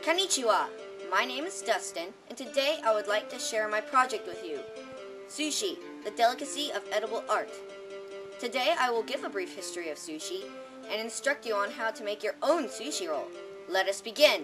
Konnichiwa! My name is Dustin, and today I would like to share my project with you. Sushi, the delicacy of edible art. Today I will give a brief history of sushi and instruct you on how to make your own sushi roll. Let us begin!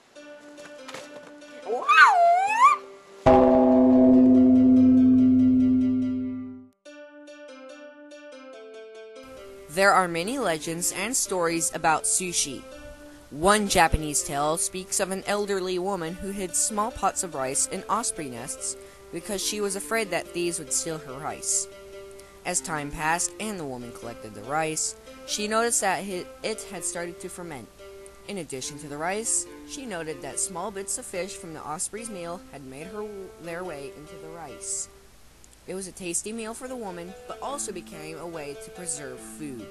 There are many legends and stories about sushi. One Japanese tale speaks of an elderly woman who hid small pots of rice in osprey nests because she was afraid that thieves would steal her rice. As time passed and the woman collected the rice, she noticed that it had started to ferment. In addition to the rice, she noted that small bits of fish from the osprey's meal had made their way into the rice. It was a tasty meal for the woman, but also became a way to preserve food.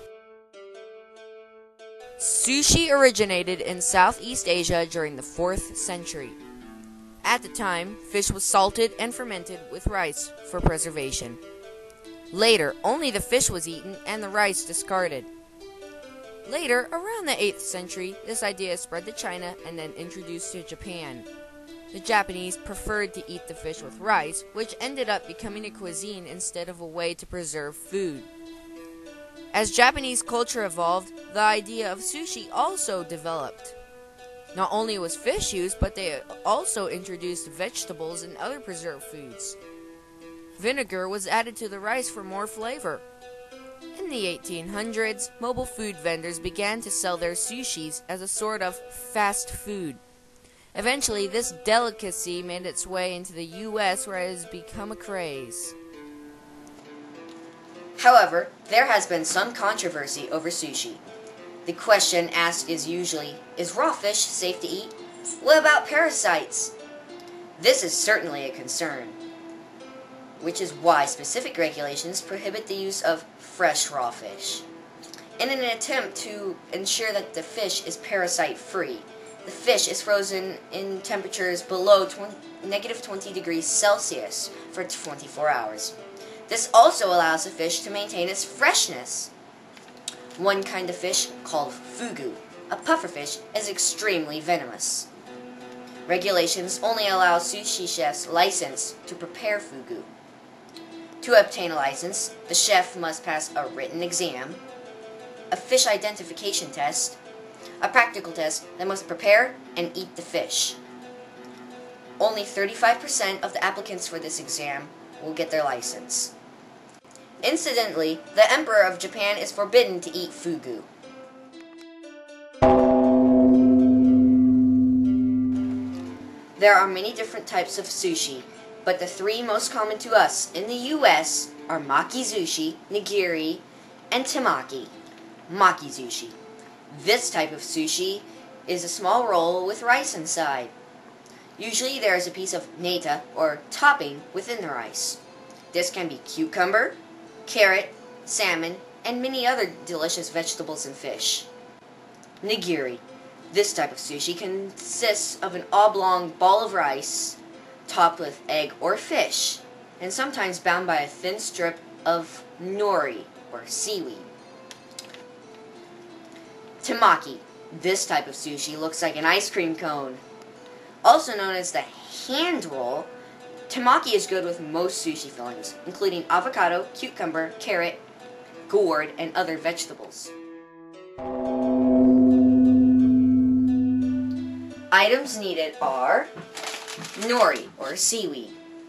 Sushi originated in Southeast Asia during the 4th century. At the time, fish was salted and fermented with rice for preservation. Later, only the fish was eaten and the rice discarded. Later, around the 8th century, this idea spread to China and then introduced to Japan. The Japanese preferred to eat the fish with rice, which ended up becoming a cuisine instead of a way to preserve food. As Japanese culture evolved, the idea of sushi also developed. Not only was fish used, but they also introduced vegetables and other preserved foods. Vinegar was added to the rice for more flavor. In the 1800s, mobile food vendors began to sell their sushis as a sort of fast food. Eventually, this delicacy made its way into the U.S., where it has become a craze. However, there has been some controversy over sushi. The question asked is usually, is raw fish safe to eat? What about parasites? This is certainly a concern, which is why specific regulations prohibit the use of fresh raw fish. In an attempt to ensure that the fish is parasite-free, the fish is frozen in temperatures below negative 20 degrees Celsius for 24 hours. This also allows the fish to maintain its freshness. One kind of fish, called fugu, a pufferfish, is extremely venomous. Regulations only allow sushi chefs license to prepare fugu. To obtain a license, the chef must pass a written exam, a fish identification test, a practical test that must prepare and eat the fish. Only 35% of the applicants for this exam will get their license. Incidentally, the Emperor of Japan is forbidden to eat fugu. There are many different types of sushi, but the three most common to us in the U.S. are maki-zushi, nigiri, and temaki. Maki-zushi. This type of sushi is a small roll with rice inside. Usually there is a piece of neta, or topping, within the rice. This can be cucumber, carrot, salmon, and many other delicious vegetables and fish. Nigiri. This type of sushi consists of an oblong ball of rice, topped with egg or fish, and sometimes bound by a thin strip of nori, or seaweed. Temaki. This type of sushi looks like an ice cream cone. Also known as the hand roll, temaki is good with most sushi fillings, including avocado, cucumber, carrot, gourd, and other vegetables. Items needed are nori, or seaweed,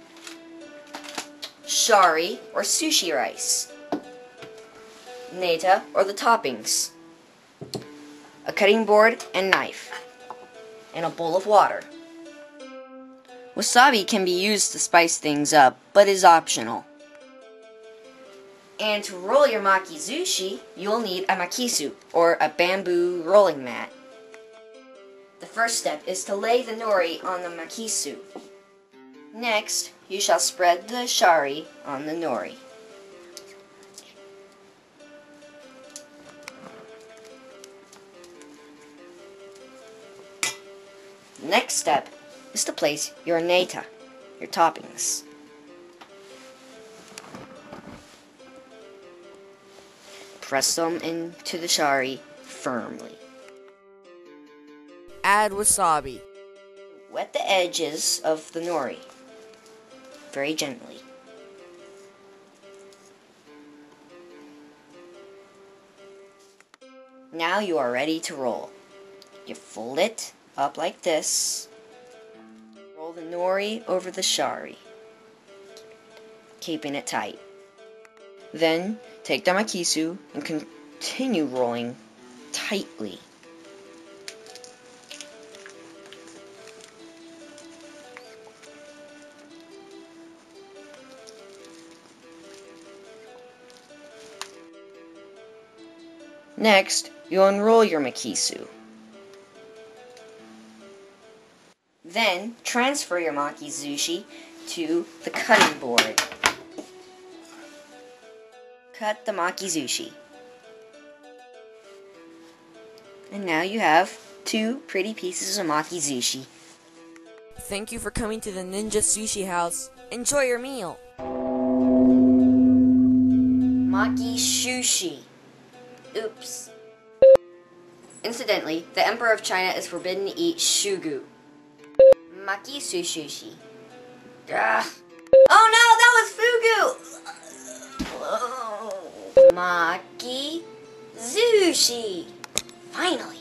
shari, or sushi rice, neta, or the toppings, a cutting board and knife, and a bowl of water. Wasabi can be used to spice things up, but is optional. And to roll your maki-zushi, you'll need a makisu, or a bamboo rolling mat. The first step is to lay the nori on the makisu. Next, you shall spread the shari on the nori. Next step is to place your neta, your toppings. Press them into the shari firmly. Add wasabi. Wet the edges of the nori very gently. Now you are ready to roll. You fold it up like this. Roll the nori over the shari, keeping it tight. Then take the makisu and continue rolling tightly. Next, you unroll your makisu. Then, transfer your maki sushi to the cutting board. Cut the maki sushi. And now you have 2 pretty pieces of maki sushi. Thank you for coming to the Ninja Sushi House. Enjoy your meal. Maki sushi. Oops. Incidentally, the Emperor of China is forbidden to eat shugu. Maki sushi. Ugh. Oh no, that was fugu! Maki sushi. Finally.